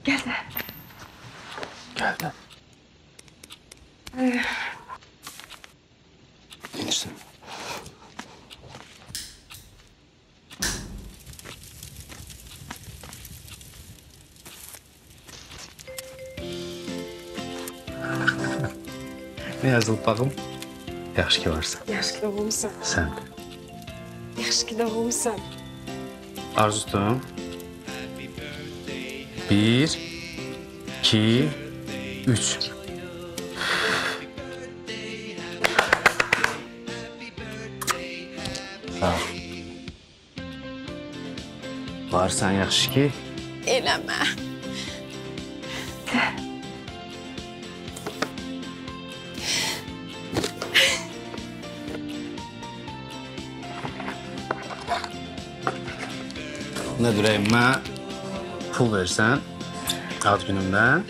Geldi. Geldi. İnirsin. Ne yazılıb bağım? Yaxşı ki varsan. Yaxşı ki doğulmuşsan. Sən. Yaxşı ki doğulmuşsan. Arzu tutun. 1, 2, 3. Sağ ol. Varsan yaxşı ki. Eləmə. Nə ürəyimə pul versən ad günümdən.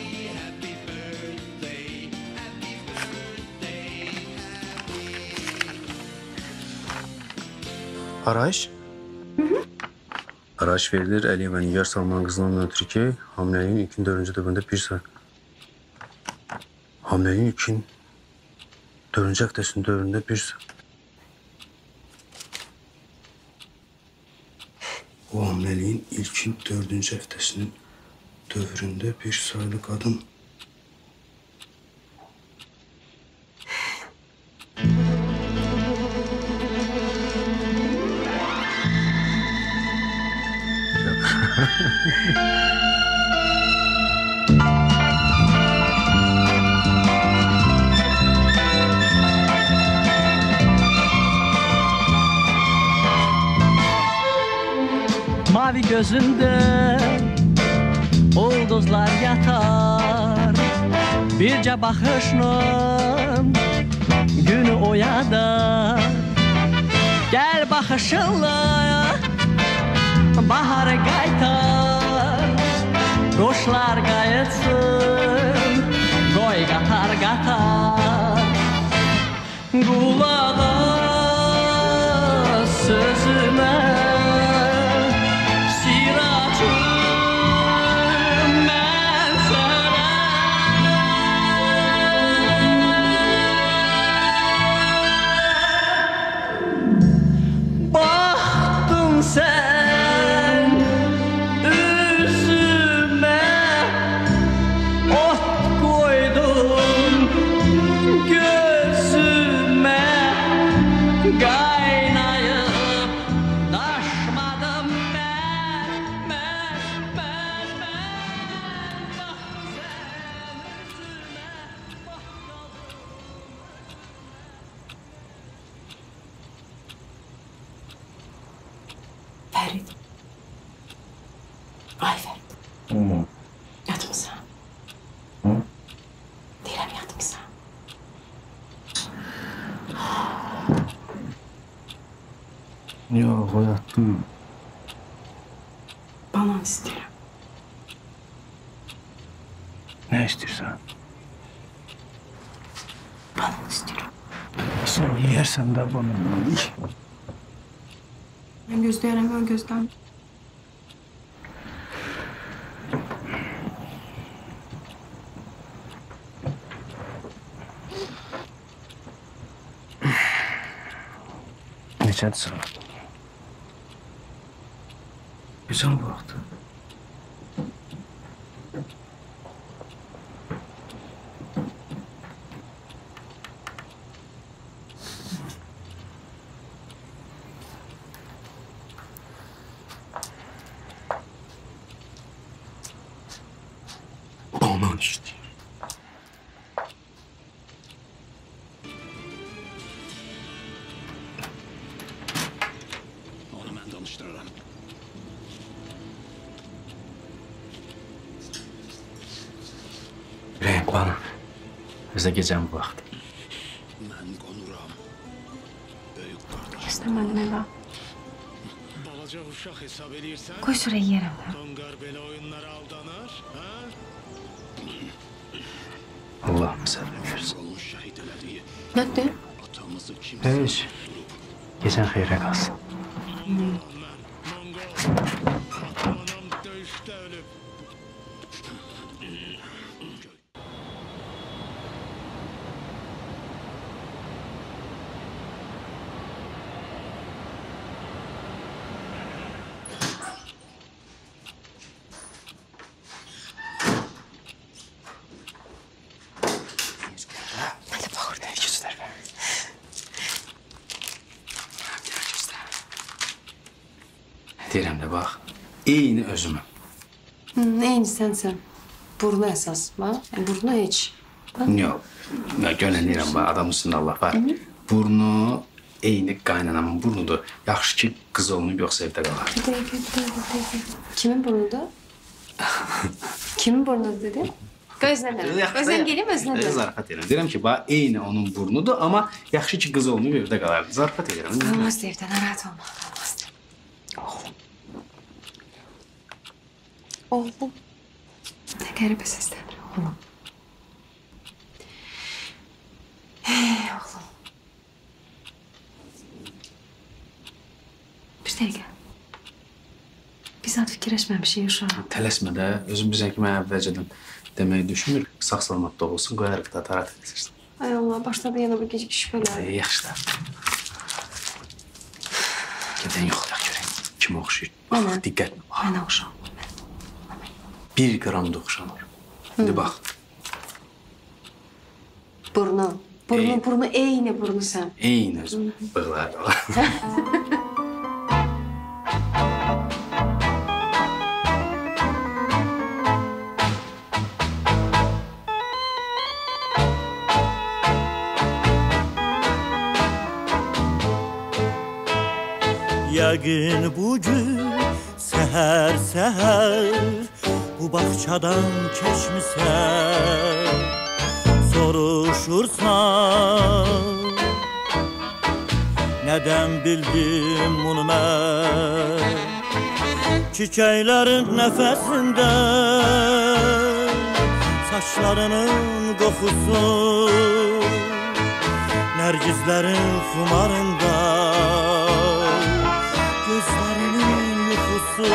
Arayış? Arayış verilir Əliyə və Nigar Salman qızından ötürü ki, hamiləliyin ilkin 4-cü dövründə bir saat. Hamiləliyin ilkin 4-cü həftəsinin dövründə bir saat. O hamiləliyin ilkin 4-cü həftəsinin dövründə bir sayılı qadın. Mavi gözünde ulduzlar yatar, birce bakışla günü oyadar. Gel bakışınla baharı qaytar, kuşlar qayıtsın, qoy qatar qatar. Qulağa sözüme sen üzüme ot koydun, gözüme kaynayıp taşmadım ben. Ferit. Ayfer. Yatmışsan. Deyirəm yatmışsan. Yox, o yatdım. Banan istəyirəm. Nə istəyirsən? Banan istəyirəm. Sən yeyərsən də bunu. Mən gözləyərəm, mən gözləm. Neçədir saat? Güzel vaxtı. Banan istəyir. Onu mən danışdıraram. Rəhim, banan. Bizə gecən bu vaxt. Mən qonuram. Böyük qardaş. İstəmədim Eva. Balaca uşaq hesab edirsən? Qoy sürə yeyərəm mən. Qonqar belə oyunlara aldanır, ha? Allah məsələn versin. Qolun şəhid elədiyi Nədir? atamızı kim Heç. Gecən xeyrə qalsın. Mən Monqol. Atam anam döyüşdə ölüb. Hadi bak orada. Göster. Deyirəm də bax, eyni özüməm. Eyni sensen. Burnu esas var. Burnu hiç. Yox, görənliyirəm bax, adam üstündə Allah var. Burnu eyni qaynanamın burnudur. Yaxşı ki, qız olmayıb, yoxsa evdə qalar. Bir dakika. Kimin burnudu? Kimin burnudu dedi? Gözlemle. Gözlem geleyim özlemle. Zarafat edirəm. Deyirəm ki, bax, eyni onun burnudur, amma yaxşı ki, qız olmayıb, evdə qalar. Zarafat edirəm. Olmaz evden, rahat olma. Olmaz. Oğlum. Ne garip seslendir oğlum. Hey oğlum. Bir dakika. Biz zat fikirləşməmişik uşaq. Tələsmə də, özüm bizə ki, mən əvvəlcədən deməyi düşünmür. Sağ-salamat doğulsun, qoyarıq da tarat edilirsin. Ay Allah, başladı yana bir gecik şüpheler. Yaxşı da. Gedən yoxlayaq görək. Kim oxşuyur? Mənə. Bax, diqqət. Mənə uşaq. 1 qram da oxşanır. İndi bax. Burnu. Burnu eyni burnu sen. Eyni özüm. Bığlar da var. Yəqin bugün səhər bu bağçadan keçmisən, soruşursan nədən bildim bunu mən? Çiçəklərin nəfəsində saçlarının qoxusu, nərgizlərin xumarında gözlərinin yuxusu.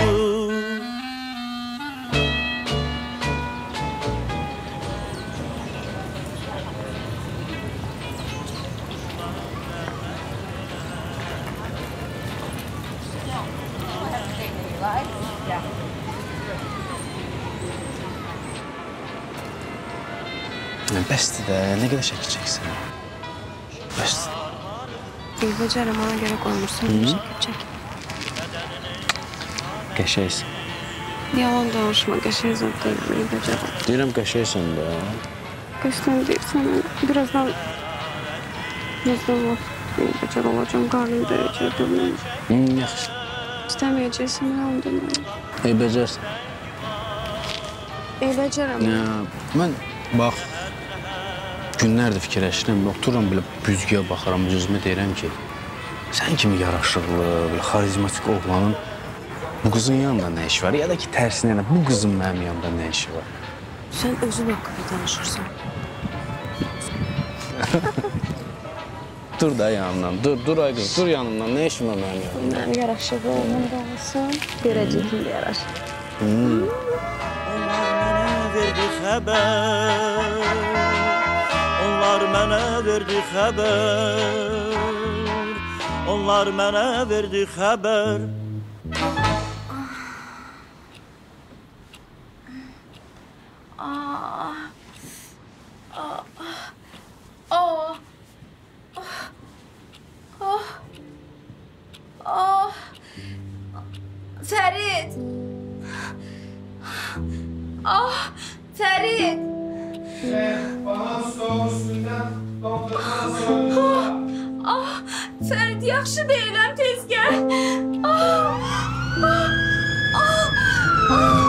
Bəsdir də, nə qədər çəkəcəksən? Bəsdir. Becerəm, ona göre koymuşsun. Çek. Qəşəksən. Yalan danışma, qəşəng zat deyil, becerəm. Deyirəm qəşəksən də. Qəşəng deyilsən, birazdan var. Becer olacağım, qarnım dəyəcəkdir. Yaxşı. İstəməyəcəksin, mən ondan. Becərsən. Becerəm. Mən, bax, günlərdir fikirləşirəm, otururam belə büzgüyə baxaram, özümə deyirəm ki, sən kimi yaraşıqlı, belə xarizmatik oğlanın bu qızın yanında nə işi var? Ya da ki, tərsinə, yəni, bu qızın mənim yanında nə işi var? Sən özün haqqında danışırsan. Dur da yanımdan, dur ay qız, dur yanımdan, nə işin var mənim yanımda? Mən yaraşıqlı olmamda olsam, görəcəkin də yaraşır. Onlar mənə verdi xəbər, onlar mənə verdi xəbər, onlar mənə verdi xəbər. Ferit! Ah! Ferit! Bana soğuk üstünden dondurma soğuk. Ah! Ferit, yaxşı deyiləm, tez gəl. Ah! Ah! Ah! Ah!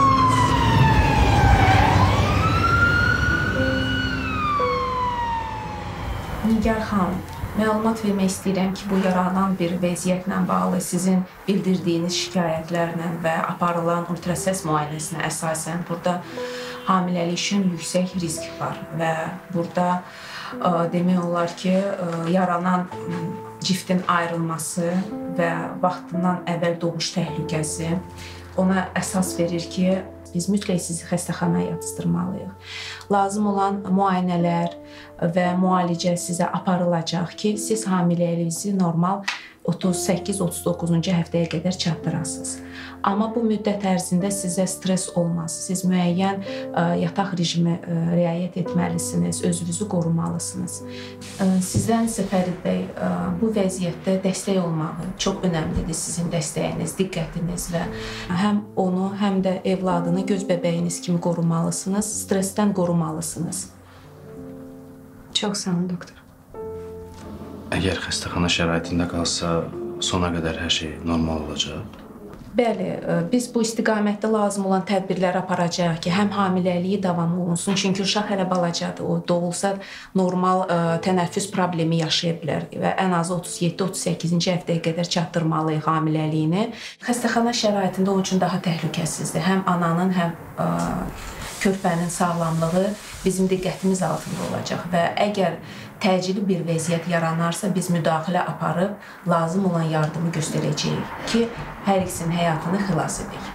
Nigar xanım, məlumat vermək istəyirəm ki, bu yaranan bir vəziyyətlə bağlı sizin bildirdiyiniz şikayətlərlə və aparılan ultrasəs müayinəsinə əsasən burada hamiləlik üçün yüksək risk var və burada demək olar ki, yaranan ciftin ayrılması və vaxtından əvvəl doğuş təhlükəsi ona əsas verir ki, biz mütləq sizi xəstəxanaya yatızdırmalıyıq. Lazım olan müayinələr və müalicə sizə aparılacaq ki, siz hamiləliyinizi normal 38-39-cu həftəyə qədər çatdırasınız. Amma bu müddət ərzində sizə stres olmaz. Siz müəyyən yataq rejimi riayət etməlisiniz, özünüzü qorumalısınız. Sizdən isə Fərid bəy, bu vəziyyətdə dəstək olmağı çox önəmlidir. Sizin dəstəyiniz, diqqətiniz və həm onu, həm də evladını göz bəbəyiniz kimi qorumalısınız, stresdən qorumalısınız. Çox sağ olun doktor. Əgər xəstəxana şəraitində qalsa, sona qədər hər şey normal olacaq. Bəli, biz bu istiqamətdə lazım olan tədbirlər aparacağıq ki, həm hamiləliyi davam olunsun, çünki uşaq hələ balacadır, o doğulsa normal tənəffüs problemi yaşaya bilər və ən azı 37-38-ci həftəyə qədər çatdırmalıyıq hamiləliyini. Xəstəxana şəraitində onun üçün daha təhlükəsizdir. Həm ananın, həm körpənin sağlamlığı bizim diqqətimiz altında olacaq və əgər təcili bir vəziyyət yaranarsa, biz müdaxilə aparıb lazım olan yardımı göstərəcəyik ki, hər ikisinin həyatını xilas edək.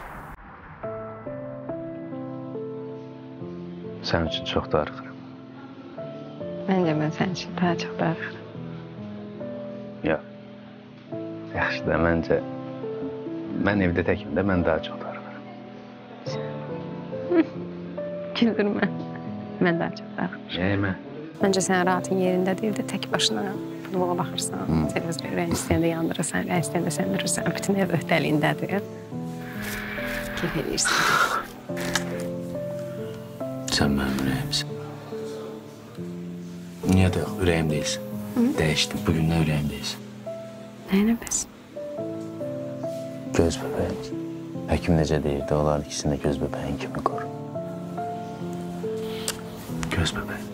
Sənin üçün çox darıxıram. Məncə mən sənin üçün daha çox darıxıram. Yox. Yaxşı da, məncə mən evdə təkim də mən daha çox darıxıram. Güldürmə. Mən daha çox darıxıram. Yemə. Məncə sən rahatın yerindədir, evdə tək başına futbola baxırsan, televizor ürəyin istəyəndə yandırırsan, ürəyin istəyəndə söndürürsən, bütün ev öhdəliyindədir. Keyf edirsən. Sən mənim ürəyimsin. Niyə də ürəyim deyilsin? Dəyişdim, bugün nə ürəyim deyilsin? Nəyinə bəs? Göz bəbəyimiz. Həkim necə deyirdi, onların ikisini də göz bəbəyin kimi qoru. Göz bəbəyimiz.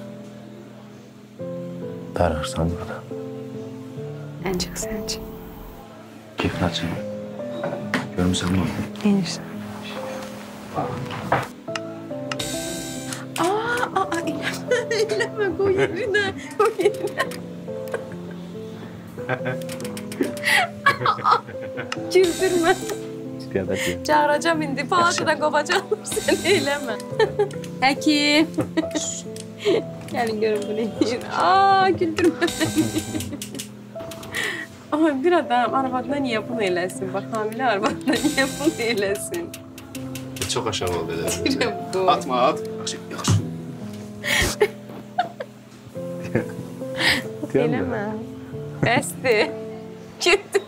Darıxırsan burada. Ən çox sənin üçün. Keyfin açın. Görmüsən mi? Yenirsən. Eləmə, qoy yerinə, qoy yerinə. Güldürmə. Çağıracam indi, palatadan qovacam, sən eləmə. Həkim. Gəlin görün bu nə deyir. Güldürmə bəni. Ama bir adam arvadına niyə bunu eləsin? Bax, hamilə arvadına niyə bunu eləsin? Çox aşağı oldu elə. Deyirəm bu. Atma, at. Yaxşı. Eləmə. Bəsdir. Güldür.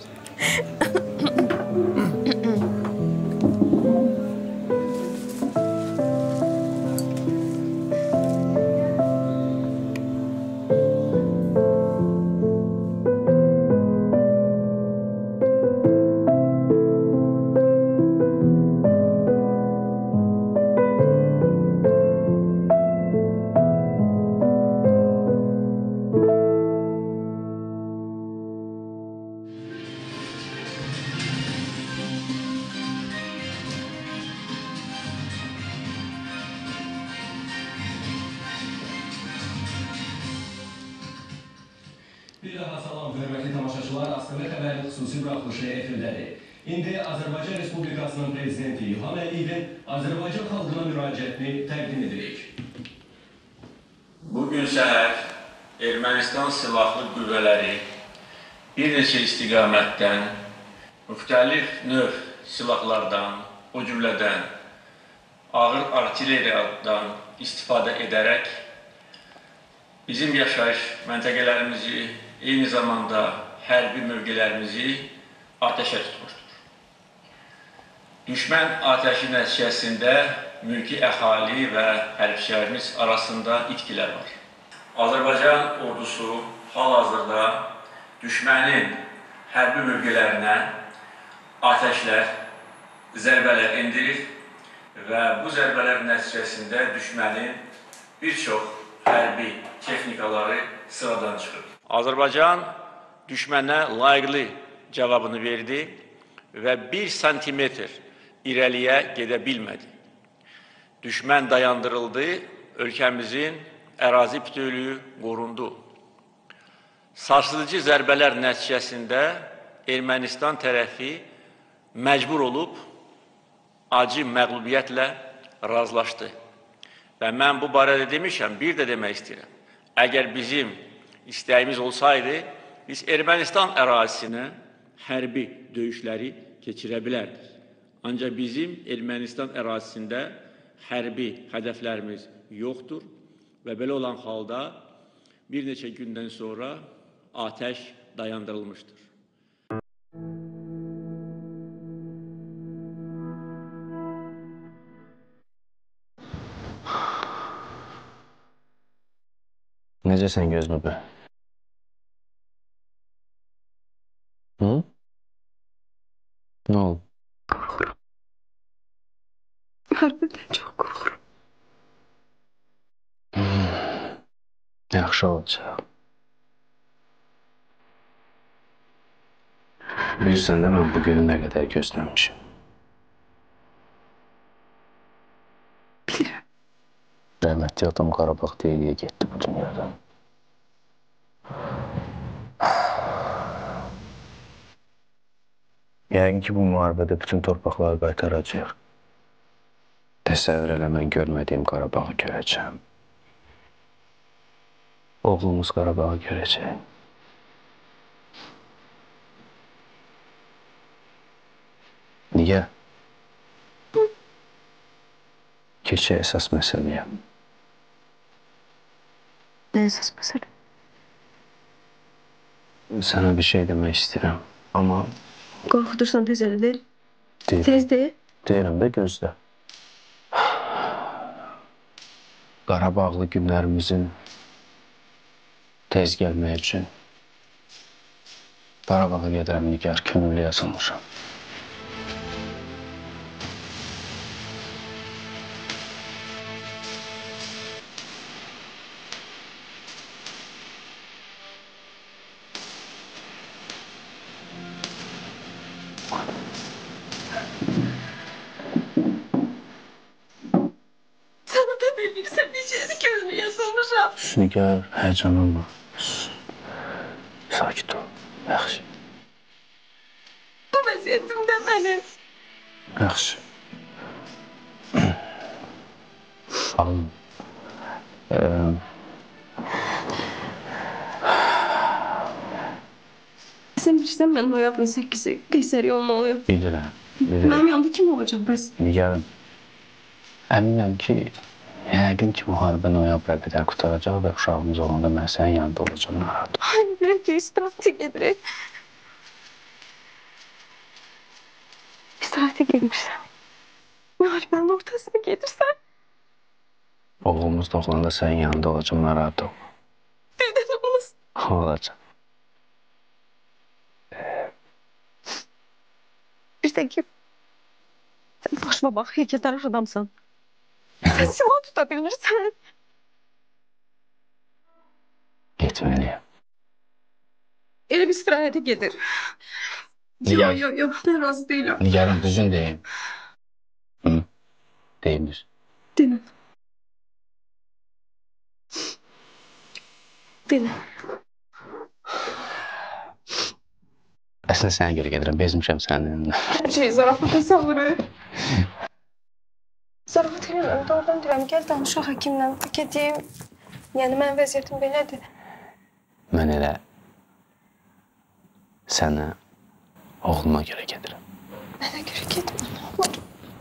Bir daha salam, hörmətli tamaşaçılar, Askılı xəbərin xüsusi buraxılışı efirdədir. İndi Azərbaycan Respublikasının Prezidenti İlham Əliyevin Azərbaycan xalqına müraciətini təqdim edirik. Bugün səhər Ermənistan silahlı qüvvələri bir neçə istiqamətdən, müxtəlif növ silahlardan, o cümlədən ağır artilleriyadan istifadə edərək bizim yaşayış məntəqələrimizi, eyni zamanda hərbi mövqelərimizi atəşə tutmuşdur. Düşmən atəşi nəticəsində mülki əhali və hərbçilərimiz arasında itkilər var. Azərbaycan ordusu hal-hazırda düşmənin hərbi mövqelərinə atəşlər, zərbələr endirir və bu zərbələr nəticəsində düşmənin bir çox hərbi texnikaları sıradan çıxır. Azərbaycan düşmənə layiqli cavabını verdi və 1 santimetr irəliyə gedə bilmədi. Düşmən dayandırıldı, ölkəmizin ərazi bütövlüyü qorundu. Sarsıdıcı zərbələr nəticəsində Ermənistan tərəfi məcbur olub acı məğlubiyyətlə razılaşdı. Və mən bu barədə demişəm, bir də demək istəyirəm. Əgər bizim istəyimiz olsaydı, biz Ermənistan ərazisinə hərbi döyüşləri keçirə bilərdik. Ancaq bizim Ermənistan ərazisində hərbi hədəflərimiz yoxdur və belə olan halda bir neçə gündən sonra atəş dayandırılmışdır. Necəsən gözünü be? Hı? Nə oldu? Harbiden çok korkuyorum. Yaxşı olacaq. Bilirsən də mən bugünü nə qədər gözləmişim. Bilirim. Rəhmətli atam Qarabağ deyiləyə getdi bu dünyadan. Yəqin ki, bu müharibədə bütün torpaqları qaytaracaq. Təsəvvür elə mən görmədiyim Qarabağı görəcəm. Oğlumuz Qarabağı görəcək. Niyə? Keçək əsas məsələyə. Ne esas mesele? Sənə bir şey demək istəyirəm, amma... Korkutursan tez elə deyil. Deyil. Tez deyil. Deyirəm də gözlə. Qarabağlı günlərimizin tez gəlmək üçün Qarabağa gedərəm nigar könüllü yazılmışam. Sana da bilirsen içeri könlü yazılmışam. Nigar, həyəcanlanma. Sakit ol. Yaxşı. Bu vəziyyətimdə mənim. Yaxşı. Alın. Sen bilirsən mən noyabrın 8'i Qeysər yoluna oluyor. Bilirəm, bilirəm. Mənim yanımda kim olacaq bəs? Nigarım, əminəm ki, yəqin ki, müharibə noyabra qədər qutaracaq və uşağımız olanda mən sənin yanında olacağım, narahat ol. Hani bilirəm ki, istirahətə gedirik. İstirahətə gedmişsən. Müharibənin ortasına gedirsən. Oğlumuz doğulanda sənin yanında olacağım, narahat ol. Birdən olmaz. Olacaq. Bir de ki, sen başıma bak, heykeltaraf adamsın. Sen silah tutabilirsen. Getməliyəm. Elə bir istirahətə gedir. Nigar. Yo, ben razı değilim. Nigarım, düzün deyim. Hı? Deyim düz. Dene. Dene. Əslində sənə görə gedirəm, bezmişəm sənin yanına. Her şeyi zarafata savuruyor. Zarafat eləmirəm, doğrudan deyirəm, gəl danışaq həkimlə, gedeyim. Yəni, mənim vəziyyətim belədir. Mən elə sənə, oğluma görə gedirəm. Mənə görə getmə, nə olur.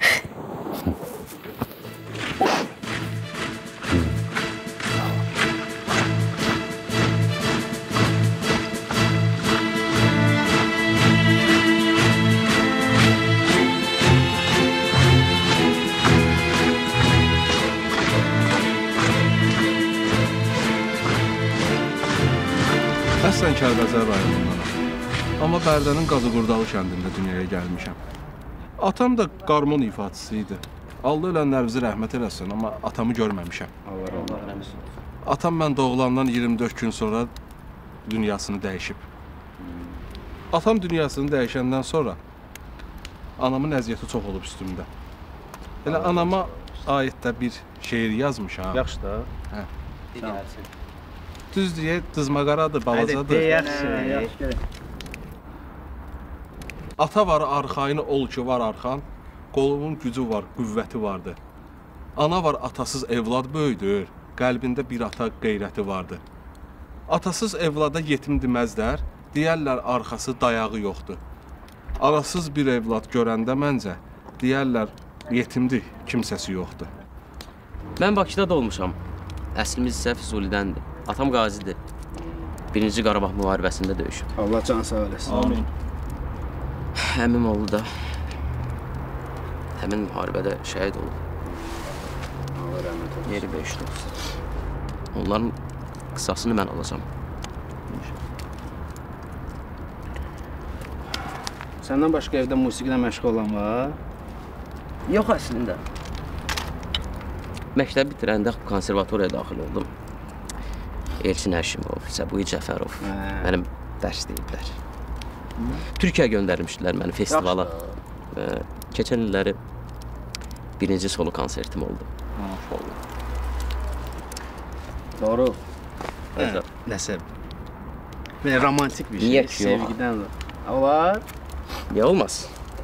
Əslən Kəlbəcər rayonundanam. Amma Bərdənin Qazıqurdalı kəndində dünyaya gəlmişəm. Atam da qarmon ifaçısı idi. Allah ölənlərimizi rəhmət eləsin, amma atamı görməmişəm. Allah rəhmət eləsin. Atam mən doğulandan 24 gün sonra dünyasını dəyişib. Atam dünyasını dəyişəndən sonra anamın əziyyəti çox olub üstümdə. Elə anama aid də bir şeir yazmışam. Yaxşı da. Hə. Düz deyə dızmaqaradır, balacadır. Yaxşı. Ata var arxayını ol ki var arxan, qolunun gücü var, qüvvəti vardı. Ana var, atasız evlad böyüdür, qəlbində bir ata qeyrəti vardı. Atasız evlada yetim deməzlər, deyərlər arxası dayağı yoxdur. Arasız bir evlad görəndə məncə, deyərlər yetimdir, kimsəsi yoxdur. Mən Bakıda doğmuşam. Əslimiz isə Füzulidəndir. Atam qazidir. Birinci Qarabağ müharibəsində döyüşüb. Allah can sağ eləsin. Amin. Əmim oğlu da həmin müharibədə şəhid olub. Allah rəhmət olsun. Yeri beşli olsun. Onların qısasını mən alacam. Səndən başqa evdə musiqilə məşğul olan var? Yox əslində. Məktəb bitirəndə konservatoriyaya daxil oldum. Elçin Həşimov, Səbuhi Cəfərov mənim dərs deyiblər. Türkiyəyə göndərmişdilər məni festivala. Keçən illəri birinci solo konsertim oldu. Doğru. Nəsə, belə romantik bir şey. Niyə ki, yox? Sevgidən olar. Niyə olmaz?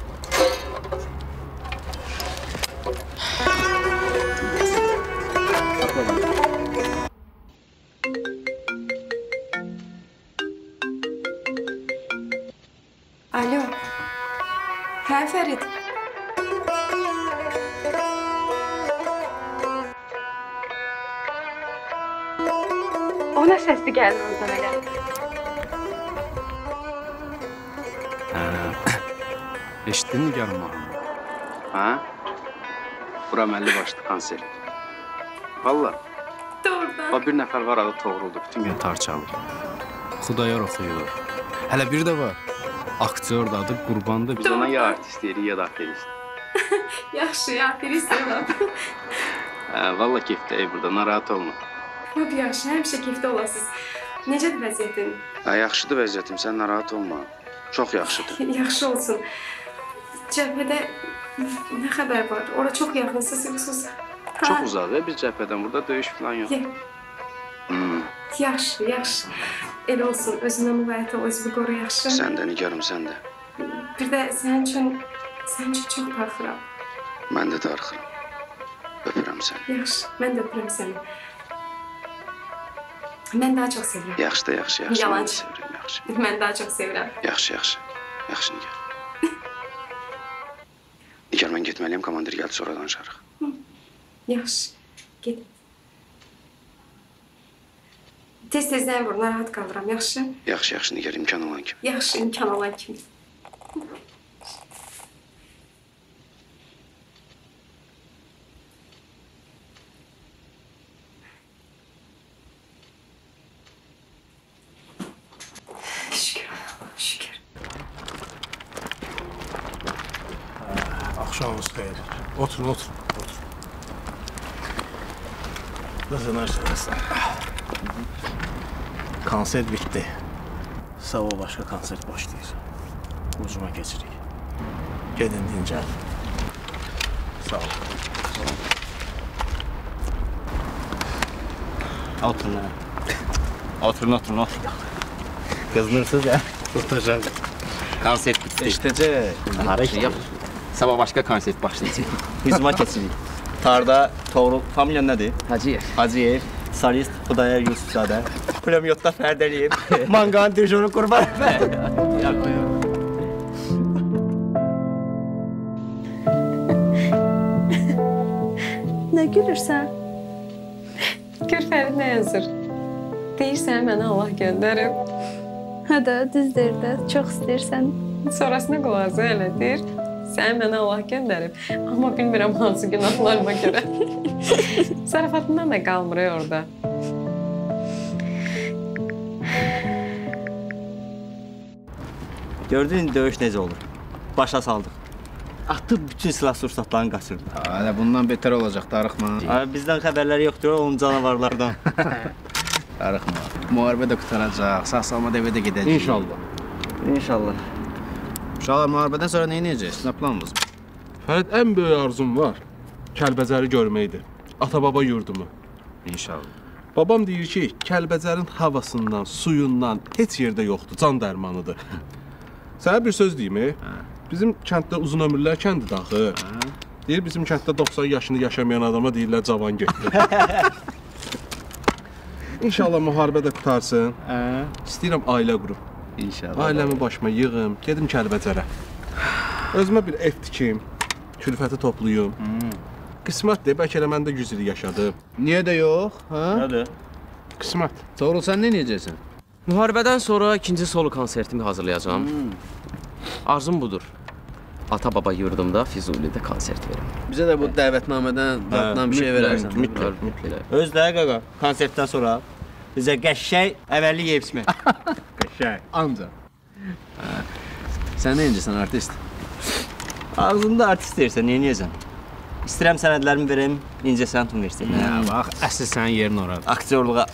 Alo. Hə, Fərid. O nə səsli gəlir oradan elə? Eşitdin mi yarım ağını? Ha? Bura məlli başlı konsert. Valla. Doğrudan. Bir nəfər var, adı Toğruldur. Bütün gün tar çalır. Xudayar oxuyur. Hələ bir də var. Aktyor da adı Qurbandır. Biz ona ya artist deyirik, ya da aferist. Yaxşı, aferist olam. Valla keyfdə burada, narahat olma. Lap yaxşı, həmişə keyfdə olasınız. Necədir vəziyyətin? Yaxşıdır vəziyyətim, sən narahat olma. Çox yaxşıdır. Yaxşı olsun. Cəbhədə nə xəbər var? Ora çox yaxınsınız, yoxsuz? Çox uzaq, biz cəbhədən burada döyüş falan yox. Yaxşı, yaxşı. Elə olsun, özündən müvəyyət ol, özünü qoru, yaxşı. Sən də, nigarım, sən də. Bir də sənin üçün çox darxıram. Mən də darxıram. Öpürəm səni. Yaxşı, mən də öpürəm səni. Mən daha çox sevirəm. Yaxşı da, yaxşı. Yalancı. Sevirəm, yaxşı. Mən daha çox sevirəm. Yaxşı. Yaxşı, Nigar. Nigar, mən getməliyəm, komandir gəldi, sonra danışarıq. Yaxşı, get. Tez-tezdən vur, narahat qalıram, yaxşı? Yaxşı, Nigar, imkan olan kimi. Yaxşı, imkan olan kimi. Şükür. Akşamınız xeyir. Oturun. Qızınırsınız. Konsert bitti. Sabah başka konsert başlayır. Ucuma geçirik. Gedin dincəl. Sağ ol. Oturun. Kızınırsınız ya. Tutacaq. Konsert bitti. İştəcək. Sabah başqa konsert başlayacaq. Hücuma keçirik. Tarda Toğrul, familiyan nədir? Hacıyev. Solist Xudayar Yusufzadə. Pulemyotda Fərdəliyev. Manqanın dirijoru Qurban. Nə gülürsən? Gör Fərid nə yazır? Deyirsən, mənə Allah göndərib. Hə də, düzdür də, çox istəyirsən. Sonrasına qulaq elədir. Sən mənə Allah göndərib. Amma bilmirəm hansı günahlarıma görə. Zarafatından da qalmır orada. Gördün, döyüş necə olur? Başa saldıq. Atıb bütün silah sursatlarını qaçırdı. Hələ bundan betər olacaq, darıxma. Bizdən xəbərləri yoxdur, onun canavarlardan. Darıxma. Müharibə də qutaracaq, sağ-salamat evə də gedəcək. İnşallah. Uşaqlar, müharibədən sonra nə edəcəyiz? Nə planımız var? Fərid, ən böyük arzum var. Kəlbəcəri görməkdir. Ata-baba yurdumu. İnşallah. Babam deyir ki, Kəlbəcərin havasından, suyundan heç yerdə yoxdur, can dərmanıdır. Sənə bir söz deyim, Bizim kənddə uzun ömürlər kəndidir axı. Deyir bizim kənddə 90 yaşını yaşamayan adama deyirlər cavan getdi. İnşallah müharibə də qutarsın. İstəyirəm ailə qurum. İnşallah. Ailəmi başıma yığım, gedim Kəlbəcərə. Özümə bir ev tikim, külfəti toplayım. Qismətdir, bəlkə elə mən də 100 il yaşadım. Niyə də yox? Nədir? Qismət. Sonra sən nə edəcəksən? Müharibədən sonra ikinci solo konsertimi hazırlayacağam. Arzum budur. Ata-baba yurdumda Füzulidə konsert verim. Bizə də bu dəvətnamədən bir şey verərsən. Mütləq. Özdə qaqa, konsertdən sonra bizə qəşşək əvvəlli yeyib içmək. Qəşəng. Ancaq. Sən nə edəcəksən artist? Ağzında artist deyirsən, niyə niyəcəm? İstəyirəm sənədlərimi verim İncəsənət Universitetinə. Hə, bax, əsl sənin yerin oradır. Aktyorluğa.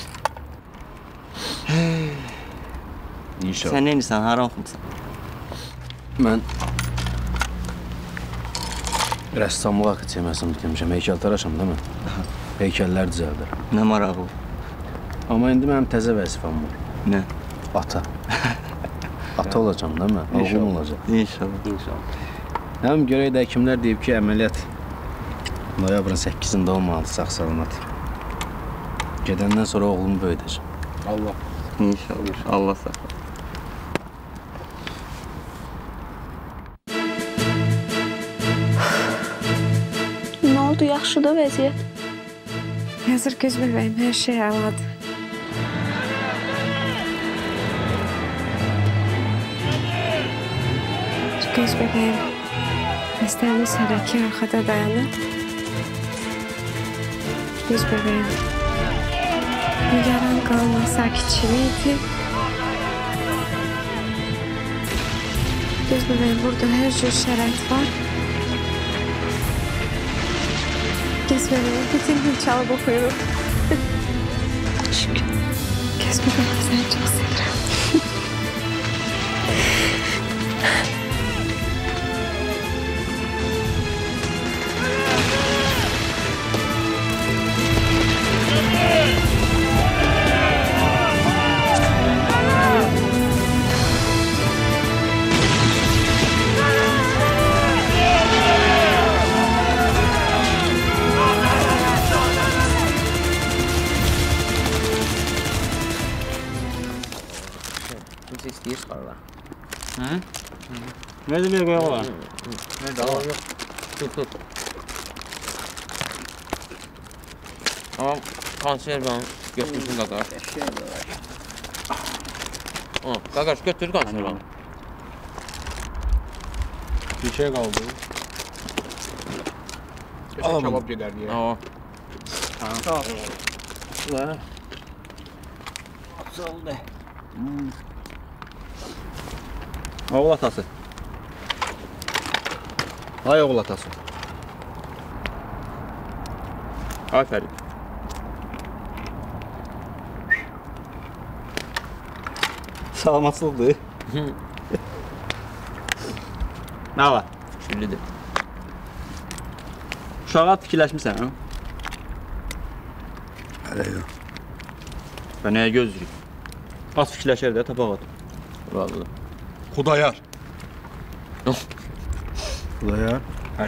İnşallah. Sən nə edirsən, hara oxumsan? Mən rəssamlığa keçməsin demişəm, heykəltaraşam da mən. Heykəllər düzəldirəm. Nə maraqlı. Amma indi mənim təzə vəzifəm var. Nə? Ata. Ata olacam da mən, oğlum olacaq. İnşallah. Həm görək də həkimlər deyib ki, əməliyyat noyabrın 8-də olmalıdır, sağ-salamat. Gedəndən sonra oğlumu böyüdəcəm. Allah. İnşallah. Allah sağ ol. Nə oldu? Yaxşıdır vəziyyət? Yazır göz bebeğim, her şey ağladı. Göz bebeğim, Mesleğimiz haraki arkada dayanır. Göz bebeğim, nigaran kalma, sakitçiliğiydi. Göz bebeğim, burada her tür şərait var. Göz bebeğim, bütün gün çalıp okuyorum. Şükür. Göz bebeğim, seni çok seviyorum. İstəyir çıxarlar. Nerede bir koyalım var? Nerede var? Tut. Ama konserven götürsün qaqaş. Qaqaş götür konserven. Bir şey qaldı. Alamam. Kebab gedər deyə. Sağ ol. Solda. Oğul atası. Ay oğul atası. Aferin. Salamatçılıqdır. Nə var? Şükürlüdür. Uşağa fikirləşmirsən, ha? Hələ yox. Və nəyə gözləyik? Az fikirləşər də tapaq at. Vallahi. Xudayar. Xudayar. Həli.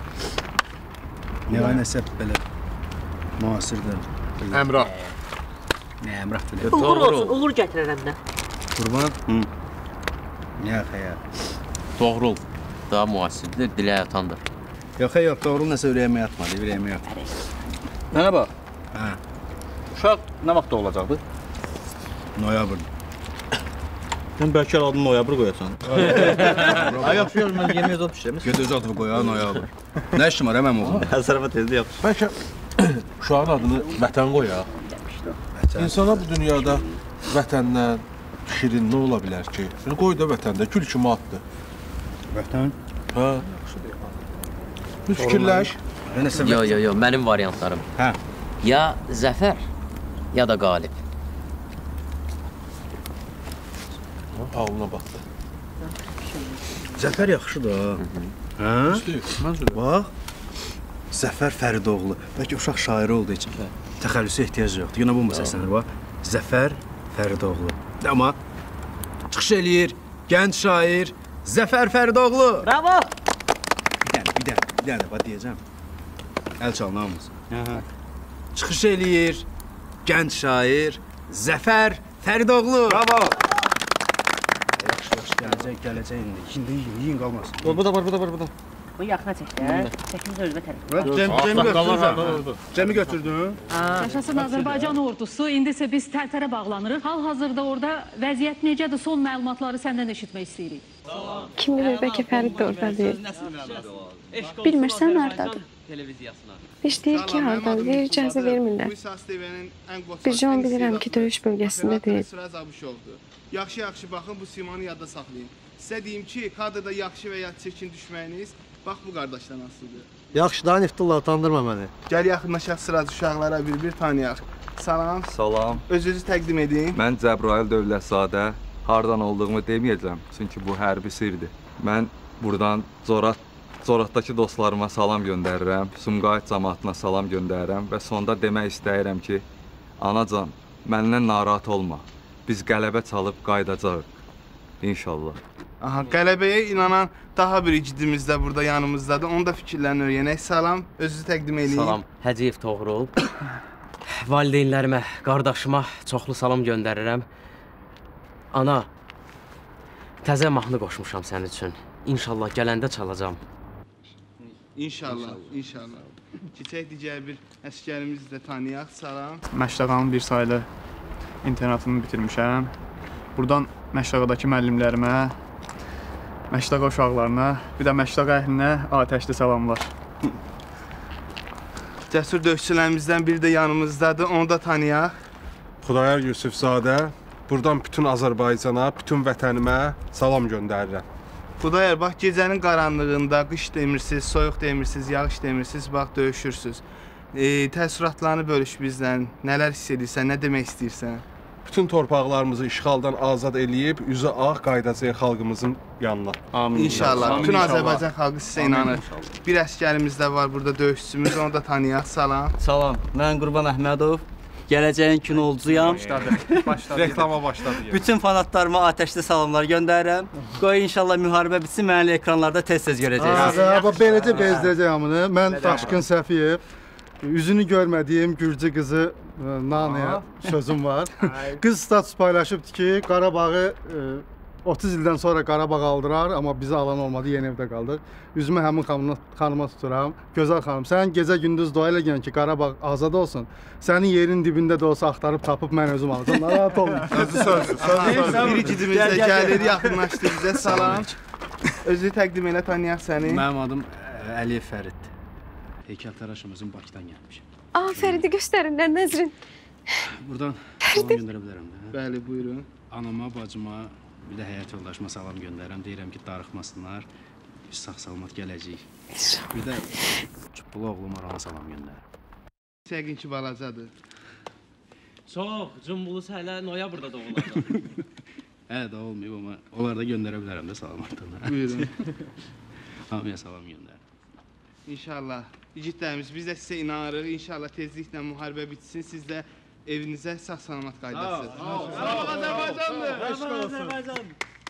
Nə var nəsəb belə müasirdir. Əmrah. Nə Əmrah belə. Uğur olsun, uğur gətirərəm də. Qurban? Nə xəyal. Doğru ol. Daha müasirdir, dilə yatandır. Yox, doğru nəsə ürəyimə yatmadı, ürəyimə yatmadı. Mənə bax. Hə. Uşaq nə vaxtda olacaqdı? Noyabrda. Sən bəlkə adını noyabr qoyasan. Ay yaxşı, mən 20 zot pişirəm. Göd öz adını qoya, noyabr. Nə işim var, mənim oğlum? Həsərəfə tezdə yapış. Bəlkə uşağın adını vətən qoyaq. İnsana bu dünyada vətəndən şirin nə ola bilər ki? Yəni qoy da vətəndə gül kimi addır. Vətən? Hə. Bir fikirləş. Yo, mənim variantlarım. Hə. Ya zəfər, ya da qalib. Ağlına baxdı. Zəfər yaxşıdır. Hə? Bax. Zəfər Fəridoğlu. Bəlkə uşaq şairi olduğu üçün təxəllüsə ehtiyac yoxdur. Yenə bomba səslənir, bax. Zəfər Fəridoğlu. Amma çıxış eləyir, gənc şair Zəfər Fəridoğlu. Bravo. Bir dənə, bax deyəcəm. Əl çal namız. Çıxış eləyir gənc şair Zəfər Fəridoğlu. Bravo. Yaxşı, gələcək indi. İçində yiyin qalmasın. Bu da. Bu yaxına çək də. Çəkimiz özünə tərəf. Cəmi götürdün? Yaşasın Azərbaycan ordusu. İndi isə biz Tərtərə bağlanırıq. Hal-hazırda orada vəziyyət necədir? Son məlumatları səndən eşitmək istəyirik. Kim bilir, bəlkə Fərid də oradadır. Bilmirsən haradadır? Heç deyir ki, haradadır. Deyir, icazə vermirlər. Bircə onu bilirəm ki, döyüş bölgəsində deyil. Yaxşı baxın, bu simanı yadda saxlayın. Sizə deyim ki, kadrda yaxşı və ya çirkin düşməyiniz, bax bu qardaşdan asılıdır. Yaxşı da, Neftullah, utandırma məni. Gəl yaxınlaşaq sıracı uşaqlara bir tanıyaq. Salam. Salam. Öz-özü təqdim edin. Mən Cəbrayıl Dövlətzadə. Hardan olduğumu deməyəcəm, çünki bu hərbi sirdir. Mən buradan Zoratdakı dostlarıma salam göndərirəm, Sumqayıt cəmaatına salam göndərirəm və sonda demək istəyirəm ki, anacan, məndən narahat olma. Biz qələbə çalıb qaydacağıq. İnşallah. Aha, qələbəyə inanan daha bir igidimiz də burada yanımızdadır. Onu da fikirlərini öyrənək. Salam, özünüzü təqdim edin. Salam, Həcəyev Toğrul. Valideynlərimə, qardaşıma çoxlu salam göndərirəm. Ana, təzə mahnı qoşmuşam sənin üçün. İnşallah gələndə çalacam. İnşallah. Keçək digər bir əsgərimizi də tanıyaq. Salam. Məştəqanın bir saylı internatını bitirmişəm. Buradan Məştəqadakı müəllimlərimə, Məştəqa uşaqlarına, bir də Məştəqa əhlinə atəşli salamlar. Cəsur döyüşçülərimizdən biri də yanımızdadır, onu da tanıyaq. Xudayar Yusufzadə, buradan bütün Azərbaycana, bütün vətənimə salam göndərirəm. Xudayar, bax gecənin qaranlığında qış demirsiniz, soyuq demirsiniz, yağış demirsiniz, bax döyüşürsünüz. Təəssüratlarını bölüş bizlə, nələr hiss edirsən, nə demək istəyirsən? Bütün torpaqlarımızı işğaldan azad eləyib, üzü ağ qaydacaq xalqımızın yanına. Amin. İnşallah. Bütün Azərbaycan xalqı sizə inanır. Bir əsgərimiz də var burada, döyüşçümüz, onu da tanıyaq. Salam. Salam, mən Qurban Əhmədov. Gələcəyin kinoolcuyam. Reklama başladı. Bütün fanatlarıma atəşli salamlar göndərirəm. Qoy inşallah müharibə bitsin, məni ekranlarda tez-tez görəcəksiniz. Beləcə bezdirəcək hamını. Mən Daşqın Səfiyev. Üzünü görmədiyim Gürcü qızı Nanaya sözüm var. Qız status paylaşıbdır ki, Qarabağı 30 ildən sonra Qarabağ aldırar, amma bizi alan olmadı, yeni evdə qaldıq. Üzümü həmin xanıma tuturam. Gözəl xanım, sən gecə-gündüz dua eləyən ki, Qarabağ azad olsun. Sənin yerin dibində də olsa axtarıb tapıb mən özüm alacam. Narahat olun. Bir icidimiz də gəlir, yaxınlaşdı bizə. Salam. Özünü təqdim elə, tanıyaq səni. Mənim adım Əliyev Fəriddir. Heykəltaraşımızın Bakıdan gəlmişəm. Fəridi göstərinlər, Nəzrin. Buradan salam göndərə bilərəm də. Bəli, buyurun. Anama, bacıma, bir də həyat yoldaşıma salam göndərirəm. Deyirəm ki, darıxmasınlar. Biz sağ-salamat gələcəyik. Bir də Çubbulu oğlum Orana salam göndərirəm. Yəqin ki, balacadır. Çox, Cumbulus hələ noyabrda doğulacaq. Də olmayıb, amma onları da göndərə bilərəm də salamatlarına. Buyurun. Hamıya salam göndərirəm. İnşallah. İgidlərimiz, biz də sizə inanırıq. İnşallah tezliklə müharibə bitsin. Siz də evinizə sağ-salamat qaydasınız. Sağ ol, Azərbaycanlı.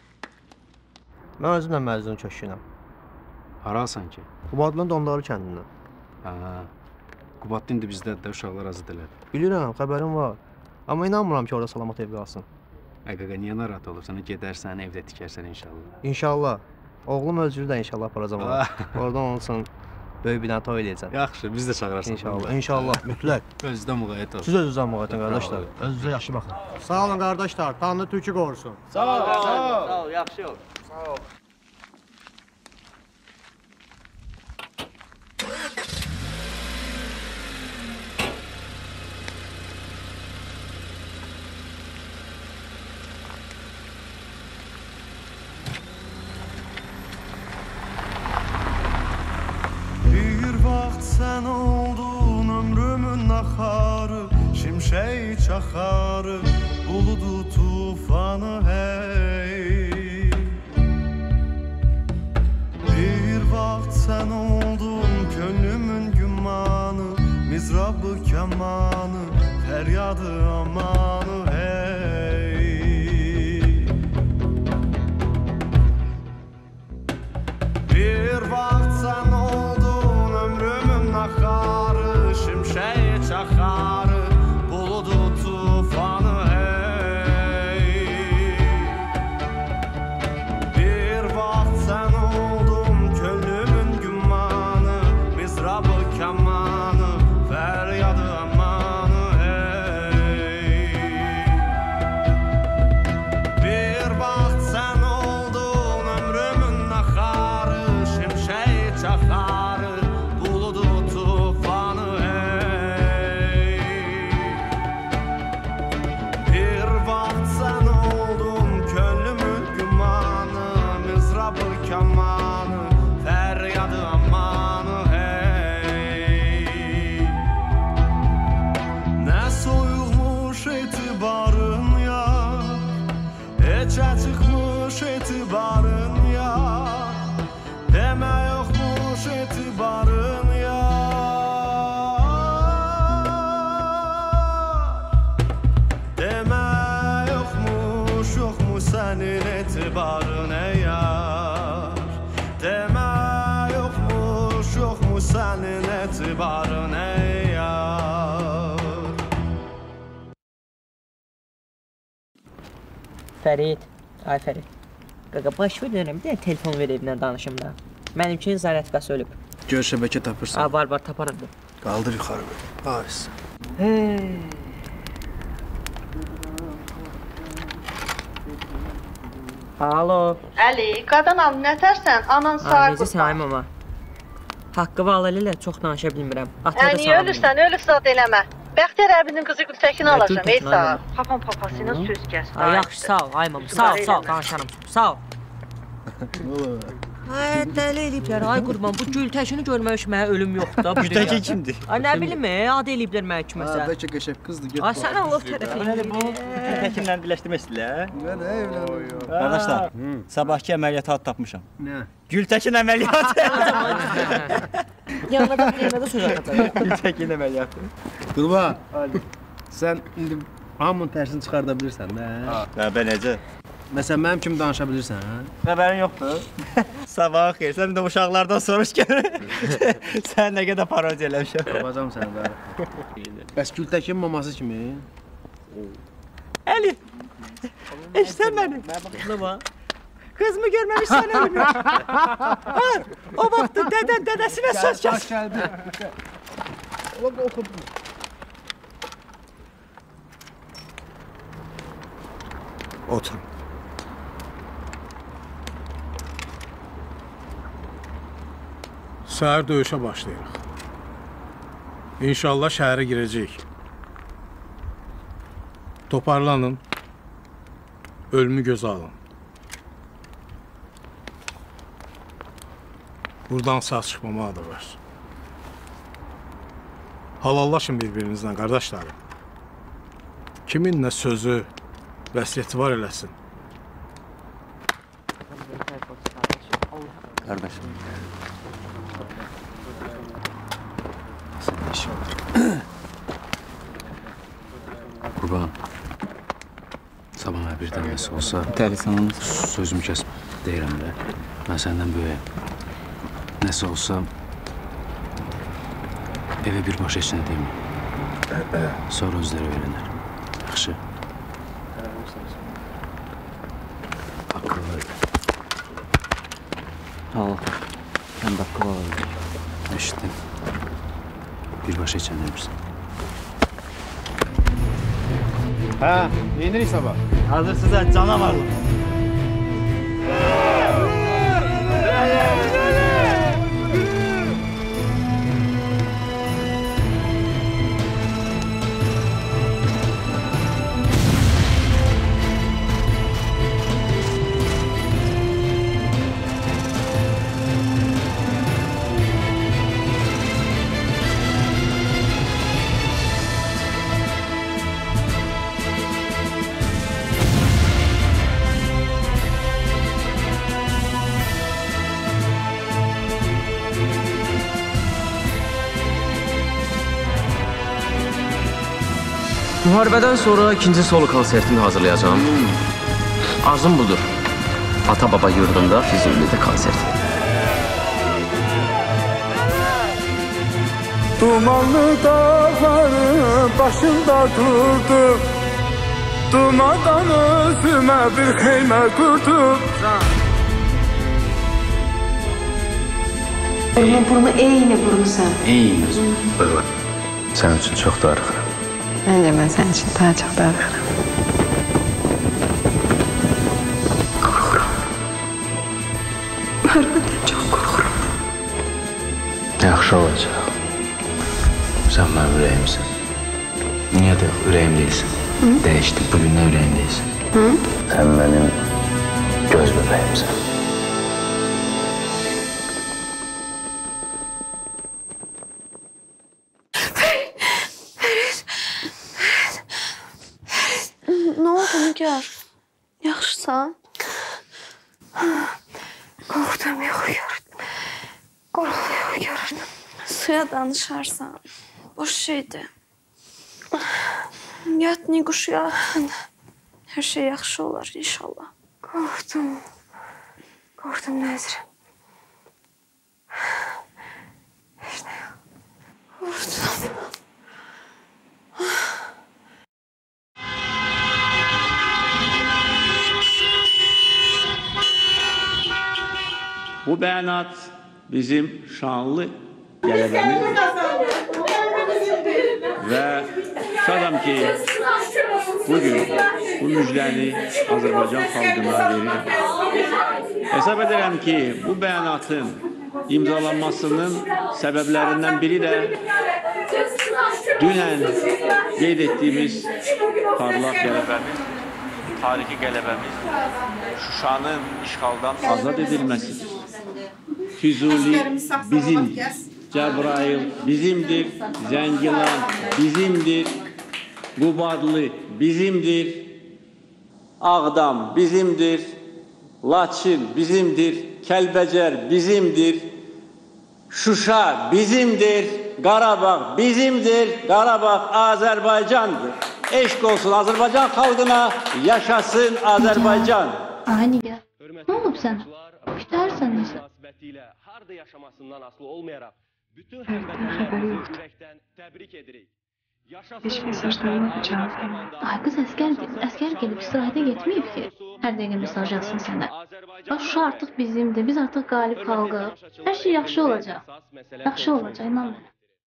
Mən özümlə məzun köşkünəm. Harasan ki? Qubadlının Dondarlı kəndindən. Qubadlı indi bizdədir də, uşaqlar azad elədi. Bilirəm, xəbərim var. Amma inanmıram ki, orada salamat ev qalsın. Qaqa, niyə narahat olursan? Gedərsən, evdə tikərsən inşallah. İnşallah. Oğlum özcürü də inşallah aparacam ona. Oradan olsun, böyük bir dənə toy eləyəcəm. Yaxşı, biz də çağırarsan. İnşallah, inşallah, mütləq. Özdə müğayət olsun. Siz özünüzdən müğayət olun, qardaşlar. Özünüzə yaxşı baxın. Sağ olun, qardaşlar. Tanrı Türkü qorusun. Sağ ol, yaxşı ol. Sağ ol. Sən oldun ömrümün axarı, şimşək çaxarı, buludu tufanı hey. Bir vaxt sən oldun könlümün gümanı, mizrabı kamanı, fəryadı amanı hey. şimşeği çakarı, buludu tufanı hey. Bir vaxt sen oldun könlümün gümanı, mizrabı kamanı, feryadı amanı hey. Bir vaxt sen oldun ömrümün naharı, şimşeği çakarı, buludu tufanı hey. Bir vaxt sen oldun könlümün gümanı, mizrabı kamanı, feryadı amanı hey. Ne soyulmuş etibarın ya, Ece çıkmış etibarın ya, deme yokmuş etibarın ya. Deme yokmuş senin etibarın ey yar. Deme yokmuş senin etibarın ey yar. Fərid, ay Fərid. Qaqa, baş ver deyirəm, bir dənə telefon ver evindən danışım da. Mənimkinin zaryadkası ölüb. Gör şəbəkə tapırsan. Ha, var, taparam da. Qaldır yuxarı. Ayız. Alo. Əli, qadan al, nətərsən? Anan sağ Necə səhim ama? Haqqı val elə, çox danışa bilmirəm. Atına da niyə ölürsən, ölüb zad eləmə. Bəxtiyar əbinin qızı Gültəkin alacam, ey sağ ol. Papam papasına söz kəs. Yaxşı, sağ ol, ay mam, sağ ol, danışanım. Sağ ol. Ay, dəli eləyiblər, ay qurban, bu Gültəkini görmək üçün mənə ölüm yoxdur da. Gültəkin kimdir? Ay, nə bilim, ad eləyiblər mənə kiməsə. Bəlkə qəşəng qızdır, get. Ay, sən Allah tərəfə Nədir bu? Gültəkinlə birləşdirmək istəyirlər? Nə evlənir? Qardaşlar, sabahki əməliyyatı ad tapmışam. Nə? Gültəkin əməliyyatı. Yanına da söz atacaq. Gültəkin əməliyyatı. Qurban, sən indi hamının tərsini çıxarda bilirsən, nə? Bə necə? Məsələn, mənim kimi danışa bilirsən, hə? Xəbərin yoxdur. Sabah xeyr, sən də uşaqlardan soruş gör. Sən nə qədər parodiya eləmişəm. Yapacam səni də. Bəs Gültəkin maması kimi? Əli, eşsən məni. Nə var? Qızımı görməmişsən ölüm yox. O vaxtı dədəsinə söz kəs. Baş gəldi. Ola oxudum. Oturun. Səhər döyüşə başlayırıq. İnşallah şəhərə girəcəyik. Toparlanın, ölümü gözə alın. Buradan sağ çıxmamağa da var. Halallaşın bir-birinizdən, qardaşlarım. Kimin nə sözü, vəsiyyəti var eləsin. Qardaşım. Sən işin var. Qurban. Sabah birdən nəsə olsa... Sözümü kəsb deyirəm də. Mən səndən böyüyəm. Nəsə olsa... Evə birbaşa heç nə deməyim. Sonra özləri öyrənər. Yaxşı. Haqqı var. Allah. Sən də haqqı var. Eşitdim. Birbaşa heç nə demirsən. Hə, neyinirik sabah? Hazırsınız, canavarlar. Müharibədən sonra ikinci solo konsertimi hazırlayacağım. Arzum budur. Ata-baba yurdunda Füzulidə konsert. Dumanlı dağların başında durdum. Dumandan özüme bir xeymə qurdum. Burnu eyni burnu sən. Eyni. Sənin üçün çox darıxıram. Məncə mən sənin üçün daha çox darıxıram. Qorxuram. Hərbədən çox qorxuram. Yaxşı olacaq. Sən mənim ürəyimsən. Niyə də ürəyim deyilsin? Dəyişdim, bugündən ürəyim deyilsin. Sən mənim göz bəbəyimsən. Nə oldu Nigar? Yaxşısan? Qorxdum, yox gördüm. Qorxdu, yox gördüm. Suya danışarsan, boş şeydir. Yat Niguş, yat. Hər şey yaxşı olar inşallah. Qorxdum. Qorxdum Nəzirəm. Heç nə yox. Qorxdum. Bu bəyanat bizim şanlı qələbəmiz və şadam ki, bugün bu müjdəni Azərbaycan xalqına verirəm. Hesab edirəm ki, bu bəyanatın imzalanmasının səbəblərindən biri də dünən qeyd etdiyimiz parlaq qələbəmiz, tarixi qələbəmiz Şuşanın işğaldan azad edilməsidir. Füzuli bizimdir, Cəbrayıl bizimdir, Zəngilan bizimdir, Qubadlı bizimdir, Ağdam bizimdir, Laçın bizimdir, Kəlbəcər bizimdir, Şuşa bizimdir, Qarabağ bizimdir, Qarabağ Azərbaycandır. Eşq olsun Azərbaycan xalqına, yaşasın Azərbaycan. Ay Nigar, nə olub sənə? Kütərsən nəsə? Harda yaşamasından asılı olmayaraq bütün həmvətənlərimizi ürəkdən təbrik edirik. Heç mesajlarına cavab vermir. Ay qız əskər gedib istirahətə getməyib ki. Hər dəqiqə mesaj yazsın sənə. Bax Şuşa artıq bizimdir, biz artıq qalib xalqıq. Hər şey yaxşı olacaq. Yaxşı olacaq, inan mənə.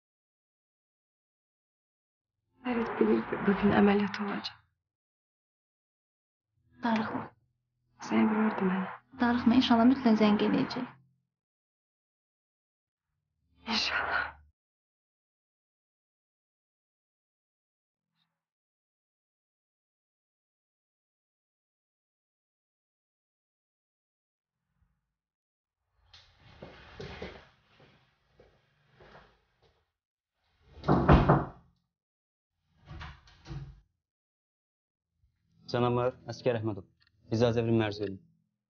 Fərid bilirdi bugün əməliyyat olacaq. Darıxma. Sən vururdu mənə. Darıxma, inşallah mütləq zəng eləyəcək. İnşallah. Cənablar, Əskər Əhmədov, icazə verin mərz verin.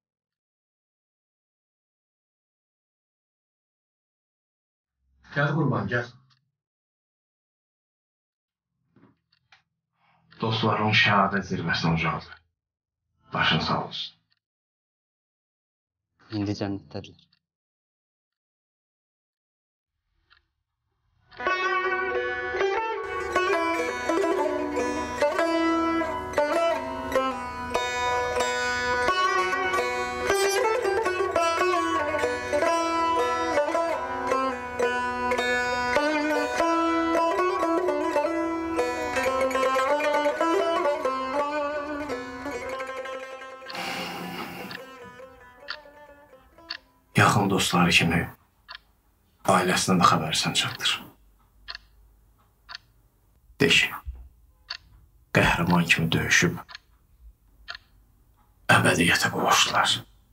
Gəl qurban, gəl. Dostların şəhadət zirvəsinə ucaldı. Başın sağ olsun. İndi cənnətdədirlər. Yaxın dostları kimi ailəsinə də xəbərsən çatdır. De ki, qəhrəman kimi döyüşüb əbədiyyətə qovuşdular.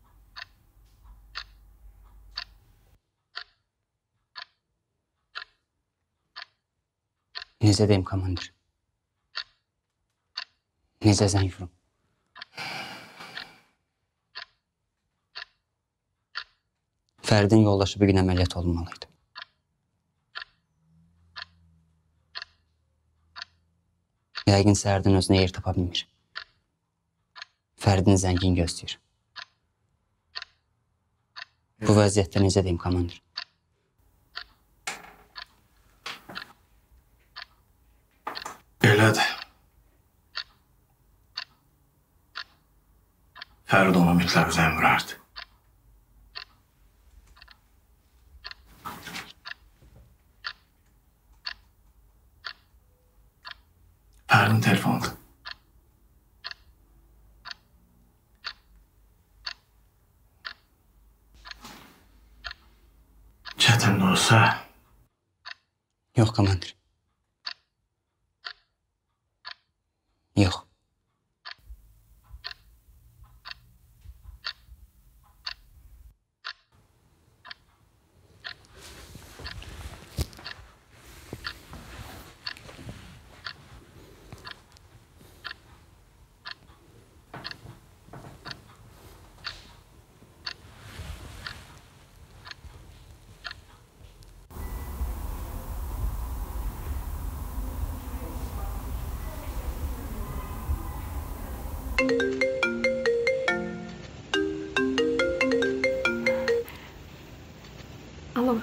Necə deyim, komandir? Necə zəng vurum? Fəridin yoldaşı bugün əməliyyat olunmalıydı. Yəqin səhərdən özünə yer tapa bilmir. Fəridin zəngin gözləyir. Bu vəziyyətdə necə deyim, komandir? Belədir. Fərid ona mütləq zəng vurardı. Fəridin telefonudur. Çətin də olsa... Yox, komandir. Yox. Alo.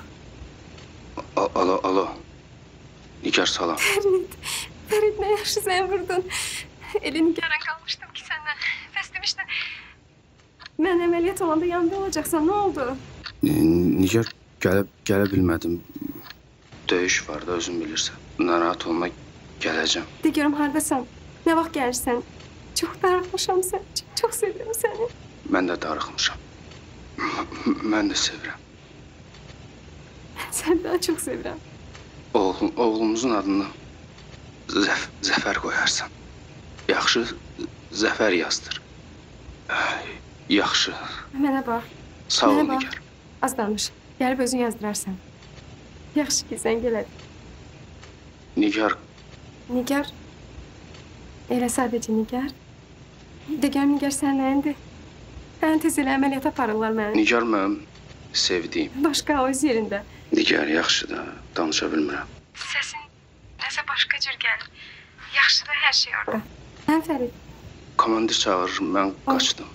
Alo. Nigar salam. Ferit ne yaxşı zəng vurdun. Elini gələn qalmışdım ki səndən. Bəs demişdi. Mən əməliyyat olanda yanında olacaqsan. Nə oldu? Nigar gələ bilmədim. Döyüş var da özün bilirsən. Narahat olma, gələcəm. De görüm hardasan. Nə vaxt gəlirsən? Çox darıxmışam sən. Çox sevirəm səni. Mən də darıxmışam. Mən də sevirəm. Sən daha çox sevirəm. Oğlumuzun adını Zəfər qoyarsan. Yaxşı, Zəfər yazdır. Yaxşı. Mənə bax. Sağ ol, Nigar. Az danış. Gəlib özün yazdırarsan. Yaxşı ki, sən gələdin. Nigar. Nigar? Elə sadəcə Nigar? De görüm Nigar sən nəyindi? Ən tez elə əməliyyat aparırlar məni. Nigar mənim sevdiyim. Başqa o öz yerində. Nigar, yaxşı da, danışa bilmirəm. Səsin nəsə başqa cür gəlir. Yaxşı da hər şey orada. Mən Fərid. Komandir çağırır, mən qaçdım.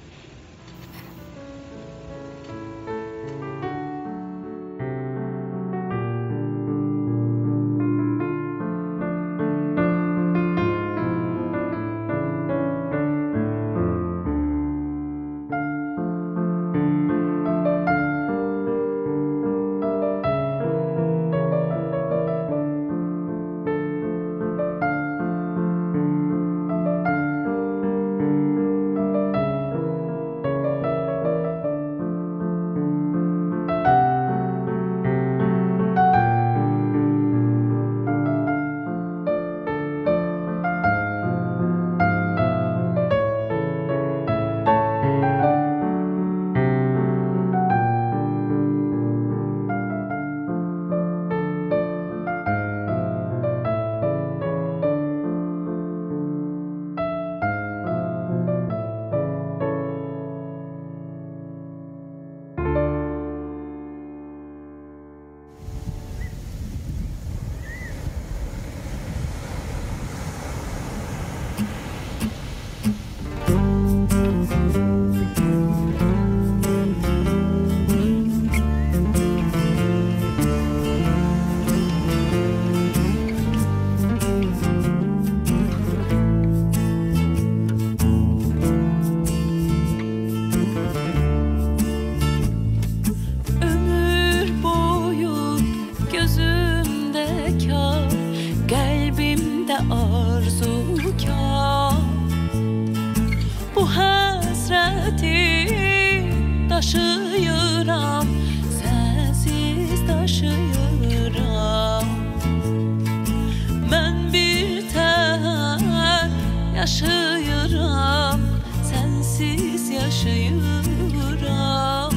Daşıyıram, sensiz daşıyıram. Ben bir tər yaşayıram, sensiz yaşayıram.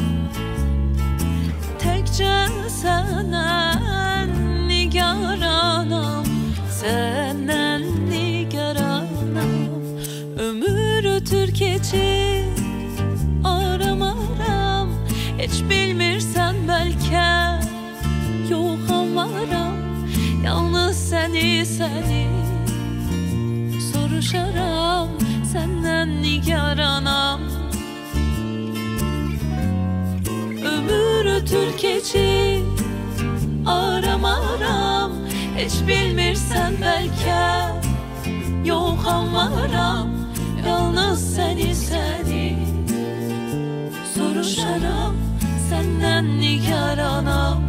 Təkcə səndən nigaranam, səndən nigaranam. Ömür ötür keçir, aramaram. Heç bilmirsən bəlkə yox amaram. Yalnız səni soruşaram, səndən nigaranam. Ömür ötür keçir, aramaram. Heç bilmirsən bəlkə anlaram, yalnız səni soruşaram, səndən nigaranam.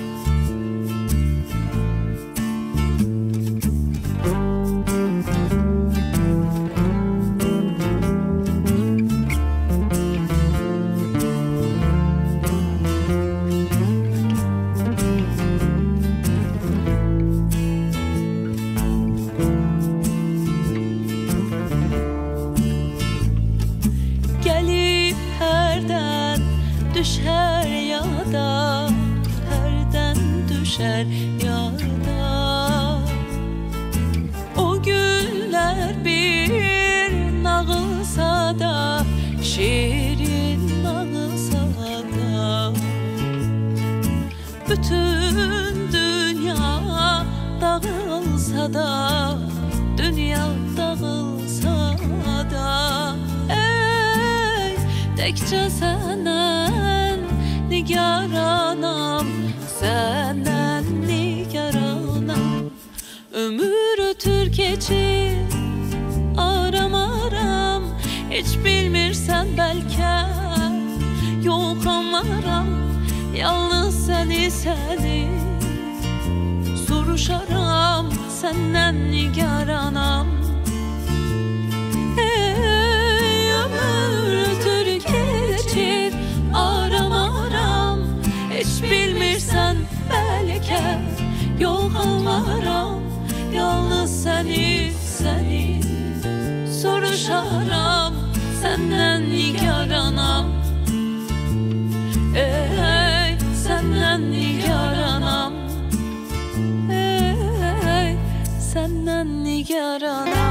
Düşer yada, herden düşer yada. O günler bir nağılsa da, şiirin nağılsa da. Bütün dünya dağılsa da, dünya dağılsa da. Ey tekçe senden nigaranam, senden nigaranam. Ömür ötür geçir, aram aram, hiç bilmirsən bəlkə. Yox anlaram, yalnız səni soruşaram, səndən nigaranam. Ey ömür ötür geçir, aram aram, hiç bilmirsən bəlkə. Yox anlaram, yalnız səni soruşaram, səndən nigaranam. Ey səndən nigaranam, ey səndən nigaranam.